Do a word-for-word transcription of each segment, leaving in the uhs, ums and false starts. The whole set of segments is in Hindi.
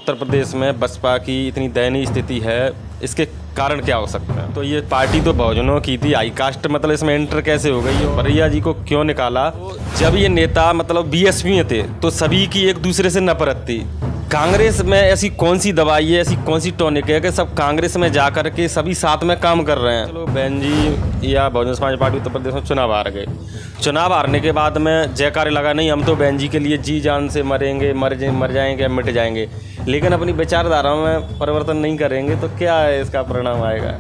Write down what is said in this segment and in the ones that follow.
उत्तर प्रदेश में बसपा की इतनी दयनीय स्थिति है, इसके कारण क्या हो सकते हैं? तो ये पार्टी तो बहुजनों की थी, हाई कास्ट मतलब इसमें एंटर कैसे हो गई? बरैया जी को क्यों निकाला? जब ये नेता मतलब बीएसपी में थे तो सभी की एक दूसरे से नफरत थी। कांग्रेस में ऐसी कौन सी दवाई है, ऐसी कौन सी टॉनिक है कि सब कांग्रेस में जा कर के सभी साथ में काम कर रहे हैं? चलो बहन जी या बहुजन समाज पार्टी उत्तर प्रदेश में चुनाव हार गए, चुनाव हारने के बाद में जयकार लगा, नहीं हम तो बहन जी के लिए जी जान से मरेंगे, मर मर जाएंगे, मिट जाएंगे, लेकिन अपनी विचारधारा में परिवर्तन नहीं करेंगे तो क्या है इसका परिणाम आएगा?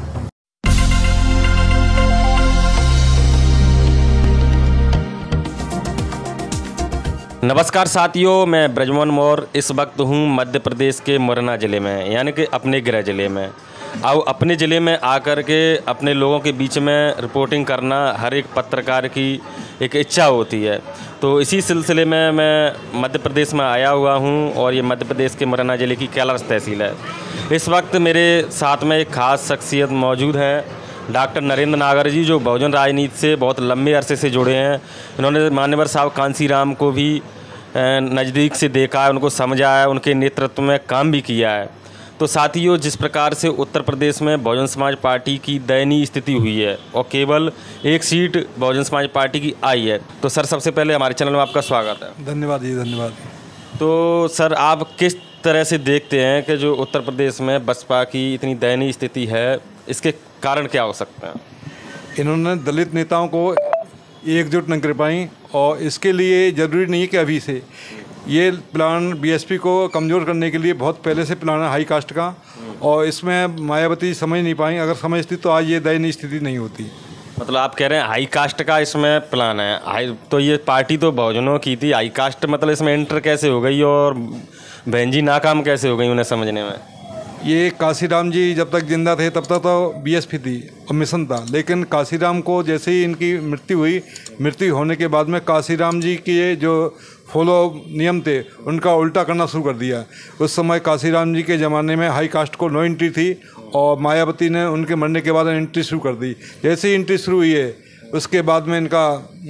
नमस्कार साथियों, मैं ब्रजमोहन मौर्य इस वक्त हूँ मध्य प्रदेश के मुरैना ज़िले में, यानी कि अपने गृह ज़िले में। अब अपने ज़िले में आकर के अपने लोगों के बीच में रिपोर्टिंग करना हर एक पत्रकार की एक इच्छा होती है। तो इसी सिलसिले में मैं मध्य प्रदेश में आया हुआ हूँ और ये मध्य प्रदेश के मुरैना ज़िले की कैलाश तहसील है। इस वक्त मेरे साथ में एक ख़ास शख्सियत मौजूद हैं, डॉक्टर नरेंद्र नागर जी, जो बहुजन राजनीति से बहुत लंबे अरसे से जुड़े हैं। इन्होंने मान्यवर साहब कांसीराम को भी नज़दीक से देखा है, उनको समझा है, उनके नेतृत्व में काम भी किया है। तो साथियों, जिस प्रकार से उत्तर प्रदेश में बहुजन समाज पार्टी की दयनीय स्थिति हुई है और केवल एक सीट बहुजन समाज पार्टी की आई है, तो सर सबसे पहले हमारे चैनल में आपका स्वागत है। धन्यवाद जी, धन्यवाद। तो सर, आप किस तरह से देखते हैं कि जो उत्तर प्रदेश में बसपा की इतनी दयनीय स्थिति है, इसके कारण क्या हो सकते हैं? इन्होंने दलित नेताओं को एकजुट नहीं कर पाई और इसके लिए ज़रूरी नहीं है कि अभी से ये प्लान बीएसपी को कमज़ोर करने के लिए बहुत पहले से प्लान है हाई कास्ट का, और इसमें मायावती समझ नहीं पाई। अगर समझती तो आज ये दयनीय स्थिति नहीं होती। मतलब आप कह रहे हैं हाई कास्ट का इसमें प्लान है? हाई तो ये पार्टी तो बहुजनों की थी, हाई कास्ट मतलब इसमें एंटर कैसे हो गई और बहन जी नाकाम कैसे हो गई उन्हें समझने में? ये काशीराम जी जब तक जिंदा थे तब तक तो बीएसपी थी और मिशन था, लेकिन काशीराम को जैसे ही इनकी मृत्यु हुई, मृत्यु होने के बाद में काशीराम जी के जो फॉलो नियम थे उनका उल्टा करना शुरू कर दिया। उस समय काशीराम जी के ज़माने में हाई कास्ट को नो एंट्री थी और मायावती ने उनके मरने के बाद एंट्री शुरू कर दी। जैसे ही एंट्री शुरू हुई है उसके बाद में इनका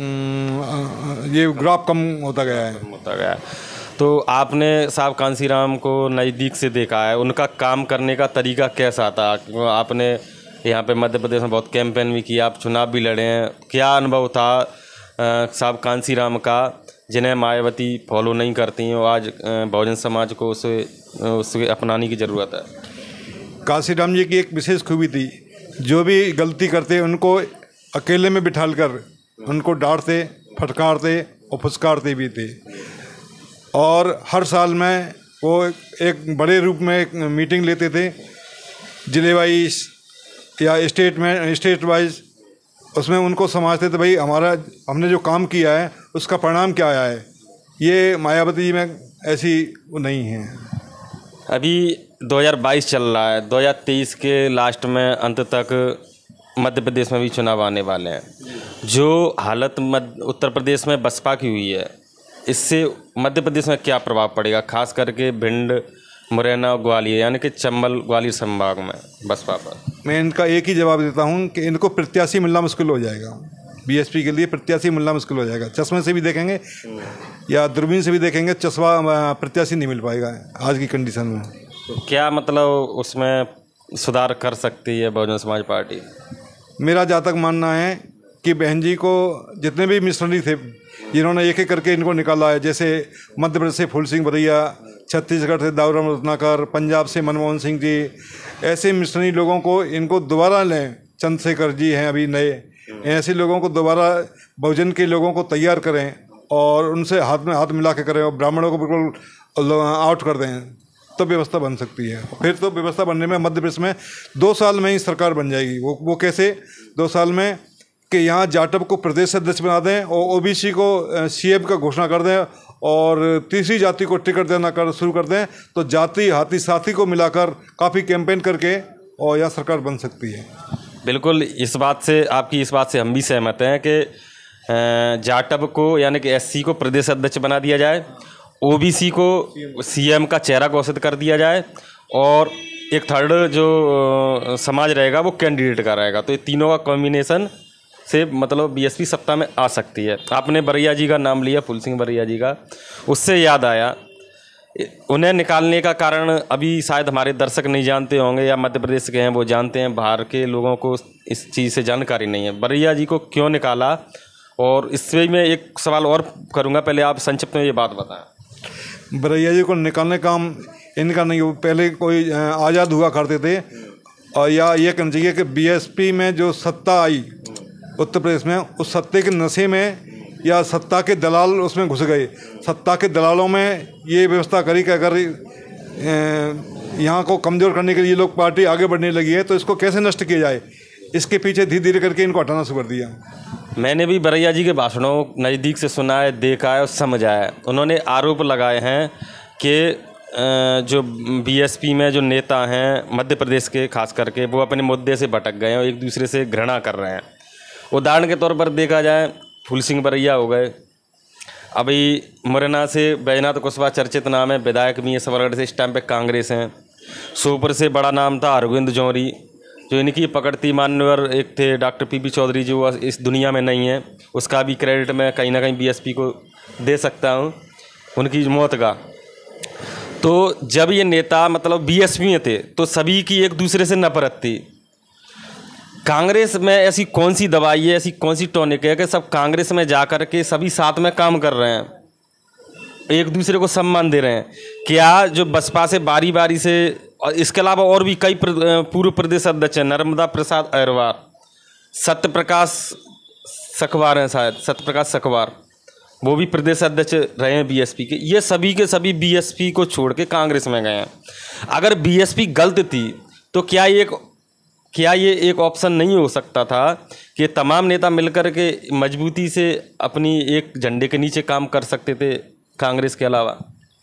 ये ग्राफ कम होता गया है होता गया तो आपने साहब कांसीराम को नज़दीक से देखा है, उनका काम करने का तरीका कैसा था? आपने यहाँ पे मध्य प्रदेश में बहुत कैंपेन भी किया, आप चुनाव भी लड़े हैं, क्या अनुभव था साहब कांसीराम का, जिन्हें मायावती फॉलो नहीं करती हैं और आज बहुजन समाज को उसे उसे अपनाने की ज़रूरत है? काशीराम जी की एक विशेष खूबी थी, जो भी गलती करते उनको अकेले में बिठाल कर उनको डांटते, फटकारते और फुसकारते भी थे। और हर साल में वो एक बड़े रूप में एक मीटिंग लेते थे, जिले वाइज या स्टेट में स्टेट वाइज। उसमें उनको समझते थे भाई हमारा हमने जो काम किया है उसका परिणाम क्या आया है। ये मायावती में ऐसी नहीं है। अभी दो हज़ार बाईस चल रहा है, दो हज़ार तेईस के लास्ट में अंत तक मध्य प्रदेश में भी चुनाव आने वाले हैं। जो हालत मध्य उत्तर प्रदेश में बसपा की हुई है, इससे मध्य प्रदेश में क्या प्रभाव पड़ेगा, खास करके भिंड, मुरैना, ग्वालियर यानी कि चंबल ग्वालियर संभाग में बसपा पर? मैं इनका एक ही जवाब देता हूं कि इनको प्रत्याशी मिलना मुश्किल हो जाएगा। बीएसपी के लिए प्रत्याशी मिलना मुश्किल हो जाएगा। चश्मे से भी देखेंगे या दूरबीन से भी देखेंगे, चश्मा प्रत्याशी नहीं मिल पाएगा आज की कंडीशन में। तो क्या मतलब उसमें सुधार कर सकती है बहुजन समाज पार्टी? मेरा जहाँ तक मानना है कि बहन जी को जितने भी मिशनरी थे जिन्होंने एक एक करके इनको निकाला है, जैसे मध्य प्रदेश से फूल सिंह बरैया, छत्तीसगढ़ से दाऊराम रत्नाकर, पंजाब से मनमोहन सिंह जी, ऐसे मिशनरी लोगों को इनको दोबारा लें। चंद्रशेखर जी हैं अभी नए, ऐसे लोगों को दोबारा बहुजन के लोगों को तैयार करें और उनसे हाथ में हाथ मिला के करें और ब्राह्मणों को बिल्कुल आउट कर दें, तो व्यवस्था बन सकती है। फिर तो व्यवस्था बनने में मध्य प्रदेश में दो साल में ही सरकार बन जाएगी। वो वो कैसे? दो साल में कि यहाँ जाटव को प्रदेश अध्यक्ष बना दें और ओबीसी को सीएम का घोषणा कर दें और तीसरी जाति को टिकट देना कर शुरू कर दें, तो जाति हाथी साथी को मिलाकर काफ़ी कैंपेन करके और यहाँ सरकार बन सकती है। बिल्कुल, इस बात से आपकी इस बात से हम भी सहमत हैं कि जाटव को यानी कि एससी को प्रदेश अध्यक्ष बना दिया जाए, ओबीसी को सीएम का चेहरा घोषित कर दिया जाए और एक थर्ड जो समाज रहेगा वो कैंडिडेट का रहेगा। तो ये तीनों का कॉम्बिनेशन से मतलब बीएसपी सत्ता में आ सकती है। आपने बरैया जी का नाम लिया, फूल सिंह बरैया जी का, उससे याद आया उन्हें निकालने का कारण अभी शायद हमारे दर्शक नहीं जानते होंगे या मध्य प्रदेश के हैं वो जानते हैं, बाहर के लोगों को इस चीज़ से जानकारी नहीं है। बरैया जी को क्यों निकाला, और इससे मैं एक सवाल और करूंगा, पहले आप संक्षिप्त में ये बात बताएं। बरैया जी को निकालने का काम इनका नहीं, वो पहले कोई आज़ाद हुआ करते थे, और या ये कहना चाहिए कि बीएसपी में जो सत्ता आई उत्तर प्रदेश में, उस सत्ते के नशे में या सत्ता के दलाल उसमें घुस गए। सत्ता के दलालों में ये व्यवस्था करी कि अगर यहाँ को कमज़ोर करने के लिए लोग पार्टी आगे बढ़ने लगी है तो इसको कैसे नष्ट किया जाए, इसके पीछे धीरे धीरे करके इनको हटाना शुरू कर दिया। मैंने भी बरैया जी के भाषणों नज़दीक से सुना है, देखा है और समझ आया है। उन्होंने आरोप लगाए हैं कि जो बीएसपी में जो नेता हैं मध्य प्रदेश के खास करके, वो अपने मुद्दे से भटक गए हैं और एक दूसरे से घृणा कर रहे हैं। उदाहरण के तौर पर देखा जाए, फूल सिंह बरैया हो गए, अभी मुरैना से बैजनाथ कुशवाहा चर्चित नाम है, विधायक भी हैं सबलगढ़ से, इस टाइम पे कांग्रेस हैं। सोपर से बड़ा नाम था अरविंद जौहरी, जो इनकी पकड़ती मान्यवर एक थे डॉक्टर पी पी चौधरी, जो इस दुनिया में नहीं है, उसका भी क्रेडिट मैं कहीं ना कहीं बीएसपी को दे सकता हूँ उनकी मौत का। तो जब ये नेता मतलब बीएसपी में थे तो सभी की एक दूसरे से नफरत थी। कांग्रेस में ऐसी कौन सी दवाई है, ऐसी कौन सी टॉनिक है कि सब कांग्रेस में जा कर के सभी साथ में काम कर रहे हैं, एक दूसरे को सम्मान दे रहे हैं? क्या जो बसपा से बारी बारी से, और इसके अलावा और भी कई पूर्व प्रदेश अध्यक्ष हैं, नर्मदा प्रसाद अहिरवार, सत्य प्रकाश सखवार हैं, शायद सत्य प्रकाश सखवार, वो भी प्रदेश अध्यक्ष रहे हैं बीएसपी के। ये सभी के सभी बीएसपी को छोड़ के कांग्रेस में गए हैं। अगर बीएसपी गलत थी तो क्या ये एक क्या ये एक ऑप्शन नहीं हो सकता था कि तमाम नेता मिलकर के मजबूती से अपनी एक झंडे के नीचे काम कर सकते थे? कांग्रेस के अलावा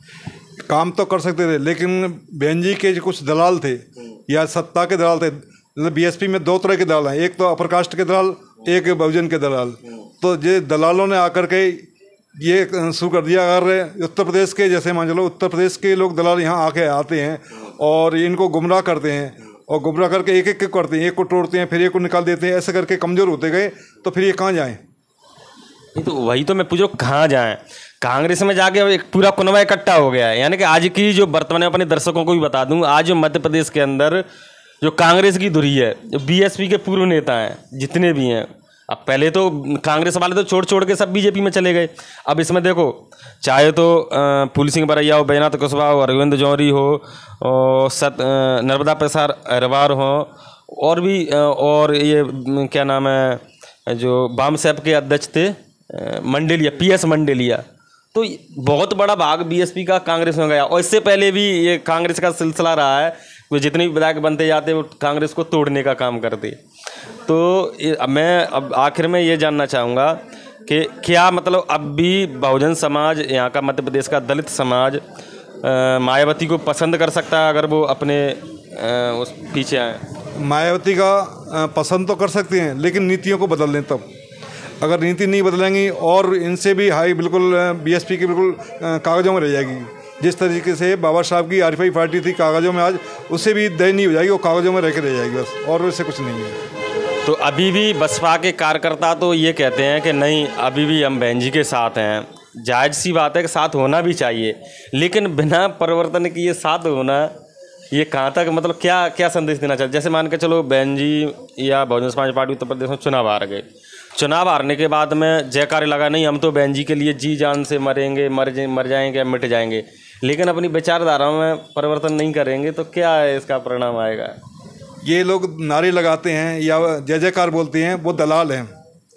काम तो कर सकते थे, लेकिन बहन जी के जो कुछ दलाल थे या सत्ता के दलाल थे, मतलब बीएसपी में दो तरह के दलाल हैं, एक तो अपर कास्ट के दलाल, एक बहुजन के दलाल। तो ये दलालों ने आकर के ये शुरू कर दिया, अगर उत्तर प्रदेश के जैसे मान चलो उत्तर प्रदेश के लोग दलाल यहाँ आके आते हैं और इनको गुमराह करते हैं, और गुमराह करके एक एक करते हैं, एक को तोड़ते हैं, फिर एक को निकाल देते हैं, ऐसे करके कमज़ोर होते गए, तो फिर ये कहाँ जाएं? नहीं तो वही तो मैं पूछ रहा हूँ, कहाँ जाएं? कांग्रेस में जाके एक पूरा कुनवा इकट्ठा हो गया है। यानी कि आज की जो वर्तमान, अपने दर्शकों को भी बता दूं, आज जो मध्य प्रदेश के अंदर जो कांग्रेस की धुरी है, जो बीएसपी के पूर्व नेता हैं जितने भी हैं, अब पहले तो कांग्रेस वाले तो छोड़ छोड़ के सब बीजेपी में चले गए। अब इसमें देखो, चाहे तो फूल सिंह बरैया हो, बैजनाथ कुशवाहा हो, अरविंद जौहरी हो, और सत नर्मदा प्रसाद अहिरवार हो, और भी और ये क्या नाम है जो वाम सैप के अध्यक्ष थे मंडेलिया, पी एस मंडेलिया, तो बहुत बड़ा भाग बीएसपी का कांग्रेस में गया। और इससे पहले भी ये कांग्रेस का सिलसिला रहा है, वो जितने भी विधायक बनते जाते वो कांग्रेस को तोड़ने का काम करते। तो मैं अब आखिर में ये जानना चाहूँगा कि क्या मतलब अब भी बहुजन समाज, यहाँ का मध्य प्रदेश का दलित समाज मायावती को पसंद कर सकता है अगर वो अपने उस पीछे आए? मायावती का पसंद तो कर सकते हैं, लेकिन नीतियों को बदल लें तब। अगर नीति नहीं बदलेंगी और इनसे भी हाई बिल्कुल बीएसपी की बिल्कुल कागज़ों में रह जाएगी। जिस तरीके से बाबा साहब की आरएफआई पार्टी थी कागज़ों में, आज उससे भी दयनीय हो जाएगी, वो कागज़ों में रह के रह जाएगी बस, और उससे कुछ नहीं है। तो अभी भी बसपा के कार्यकर्ता तो ये कहते हैं कि नहीं, अभी भी हम बहन जी के साथ हैं। जायज़ सी बात है कि साथ होना भी चाहिए, लेकिन बिना परिवर्तन के ये साथ होना, ये कहाँ तक, मतलब क्या क्या संदेश देना चाहते? जैसे मान के चलो बहन जी या बहुजन समाज पार्टी उत्तर प्रदेश में चुनाव हार गए, चुनाव हारने के बाद में जयकार लगा, नहीं हम तो बहन जी के लिए जी जान से मरेंगे, मर मर जाएंगे, मिट जाएंगे, लेकिन अपनी विचारधाराओं में परिवर्तन नहीं करेंगे, तो क्या है इसका परिणाम आएगा? ये लोग नारे लगाते हैं या जय जयकार बोलते हैं, वो दलाल हैं,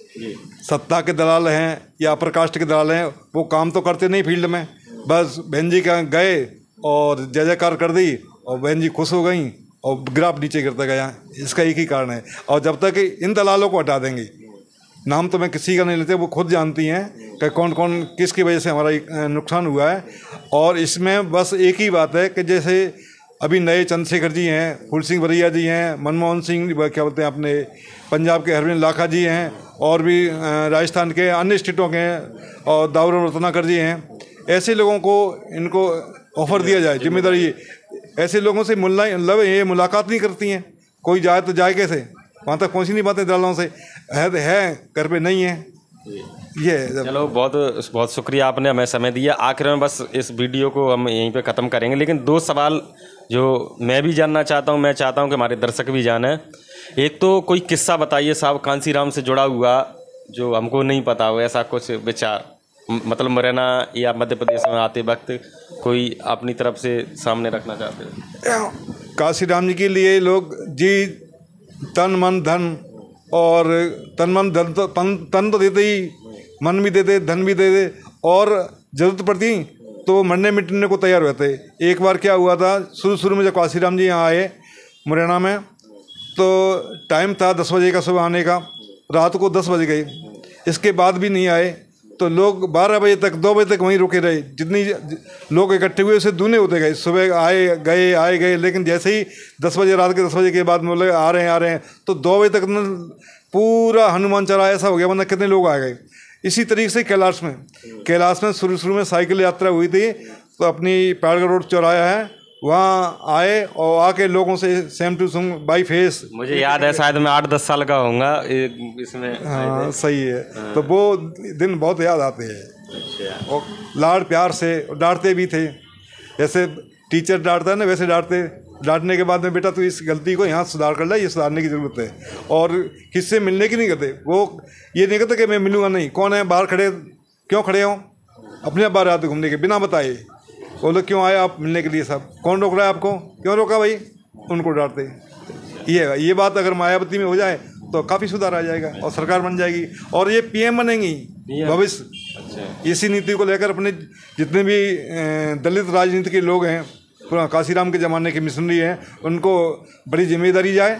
सत्ता के दलाल हैं या अपर कास्ट के दलाल हैं। वो काम तो करते नहीं फील्ड में, बस बहन जी का गए और जय जयकार कर दी और बहन जी खुश हो गई और ग्राफ नीचे गिरता गया। इसका एक ही कारण है। और जब तक इन दलालों को हटा देंगे, नाम तो मैं किसी का नहीं लेते, वो खुद जानती हैं कि कौन कौन किसकी वजह से हमारा नुकसान हुआ है। और इसमें बस एक ही बात है कि जैसे अभी नए चंद्रशेखर जी हैं, फूल सिंह बरैया जी हैं, मनमोहन सिंह क्या बोलते हैं अपने पंजाब के हरविंद लाखा जी हैं, और भी राजस्थान के अन्य स्टेटों के हैं, और दाऊद रत्नाकर जी हैं। ऐसे लोगों को इनको ऑफर दिया जाए जिम्मेदारी। ऐसे लोगों से मुला मतलब ये मुलाकात नहीं करती हैं, कोई जाए तो जाए कैसे, वहाँ तक पहुँच नहीं पाते दलालों से। है है घर पे नहीं है, ये है। चलो, बहुत बहुत शुक्रिया, आपने हमें समय दिया। आखिर में बस इस वीडियो को हम यहीं पे ख़त्म करेंगे, लेकिन दो सवाल जो मैं भी जानना चाहता हूँ, मैं चाहता हूँ कि हमारे दर्शक भी जाने। एक तो कोई किस्सा बताइए साहब कांसीराम से जुड़ा हुआ जो हमको नहीं पता हो, ऐसा कुछ विचार, मतलब मुरैना या मध्य प्रदेश में आते वक्त कोई अपनी तरफ से सामने रखना चाहते हो। कांसीराम जी के लिए लोग जी तन मन धन, और तन मन धन तो तन तन तो देते ही, मन भी देते, धन भी देते, और ज़रूरत पड़ती तो मरने मिटने को तैयार रहते। एक बार क्या हुआ था, शुरू शुरू में जब कांसीराम जी यहाँ आए मुरैना में, तो टाइम था दस बजे का सुबह आने का, रात को दस बज गए, इसके बाद भी नहीं आए। तो लोग बारह बजे तक, दो बजे तक वहीं रुके रहे। जितनी लोग इकट्ठे हुए उससे दूने होते गए, सुबह आए गए आए गए, लेकिन जैसे ही दस बजे, रात के दस बजे के बाद बोले आ रहे हैं आ रहे हैं, तो दो बजे तक न पूरा हनुमान चौराहा ऐसा हो गया, वरना कितने लोग आ गए। इसी तरीके से कैलाश में कैलाश में शुरू शुरू में साइकिल यात्रा हुई थी, तो अपनी पहाड़गढ़ रोड चौराहा है, वहाँ आए और आके लोगों से same to same by face, मुझे याद है शायद मैं आठ दस साल का होऊंगा इसमें। हाँ सही है। हाँ। तो वो दिन बहुत याद आते हैं, और लाड़ प्यार से डांटते भी थे, जैसे टीचर डांटता है ना वैसे डांटते। डांटने के बाद में बेटा तू इस गलती को यहाँ सुधार कर ले, ये सुधारने की ज़रूरत है, और किससे मिलने की नहीं करते। वो ये नहीं कहते कि मैं मिलूँगा नहीं, कौन है बाहर खड़े, क्यों खड़े हो, अपने आप बाहर आते घूमने के बिना बताए, बोलो क्यों आए आप मिलने के लिए, सब कौन रोक रहा है आपको, क्यों रोका भाई, उनको डांटते। ये ये बात अगर मायावती में हो जाए तो काफ़ी सुधार आ जाएगा और सरकार बन जाएगी, और ये पीएम बनेंगी भविष्य। अच्छा। इसी नीति को लेकर अपने जितने भी दलित राजनीति के लोग हैं, कांसीराम के ज़माने के मिशनरी हैं, उनको बड़ी जिम्मेदारी जाए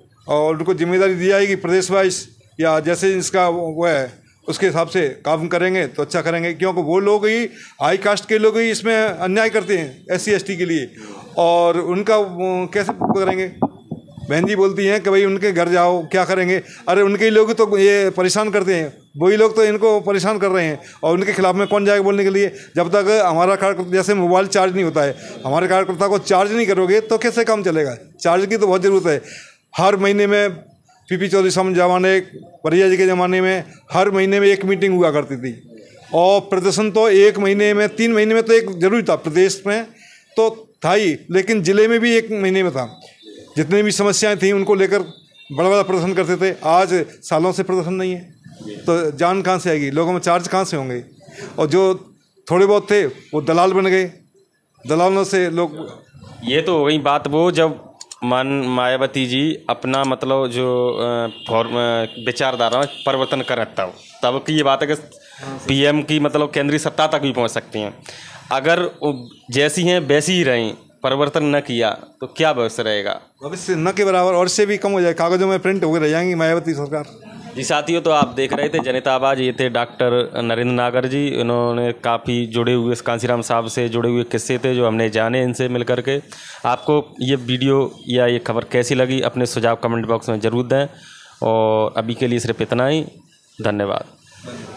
और उनको जिम्मेदारी दी जाएगी प्रदेश वाइज, या जैसे इसका वो है उसके हिसाब से काम करेंगे तो अच्छा करेंगे। क्योंकि वो लोग ही हाई कास्ट के लोग ही इसमें अन्याय करते हैं एस सी एस टी के लिए, और उनका कैसे करेंगे। बहन जी बोलती हैं कि भाई उनके घर जाओ, क्या करेंगे, अरे उनके ही लोग तो ये परेशान करते हैं, वही लोग तो इनको परेशान कर रहे हैं, और उनके खिलाफ में कौन जाएगा बोलने के लिए। जब तक हमारा कार्यकर्ता, जैसे मोबाइल चार्ज नहीं होता है, हमारे कार्यकर्ता को चार्ज नहीं करोगे तो कैसे काम चलेगा। चार्ज की तो बहुत ज़रूरत है। हर महीने में पीपी चौधरी साहब जमाने, परिया जी के ज़माने में हर महीने में एक मीटिंग हुआ करती थी, और प्रदर्शन तो एक महीने में, तीन महीने में तो एक जरूरी था, प्रदेश में तो था ही, लेकिन ज़िले में भी एक महीने में था। जितनी भी समस्याएं थी उनको लेकर बड़ा बड़ा प्रदर्शन करते थे। आज सालों से प्रदर्शन नहीं है, तो जान कहाँ से आएगी, लोगों में चार्ज कहाँ से होंगे। और जो थोड़े बहुत थे वो दलाल बन गए, दलालों से लोग। ये तो हो गई बात वो जब मान मायावती जी अपना मतलब जो फॉर्म विचारधारा में परिवर्तन करें, तब तब की ये बात है कि पीएम की मतलब केंद्रीय सत्ता तक भी पहुंच सकती हैं। अगर जैसी हैं वैसी ही रहें, परिवर्तन न किया तो क्या भविष्य रहेगा, भविष्य न के बराबर और से भी कम हो जाए, कागजों में प्रिंट होकर रह जाएंगी मायावती सरकार। जी साथियों, तो आप देख रहे थे जनता आवाज़, ये थे डॉक्टर नरेंद्र नागर जी। इन्होंने काफ़ी जुड़े हुए कांसीराम साहब से जुड़े हुए किस्से थे जो हमने जाने इनसे मिल करके। आपको ये वीडियो या ये खबर कैसी लगी अपने सुझाव कमेंट बॉक्स में ज़रूर दें, और अभी के लिए सिर्फ इतना ही। धन्यवाद।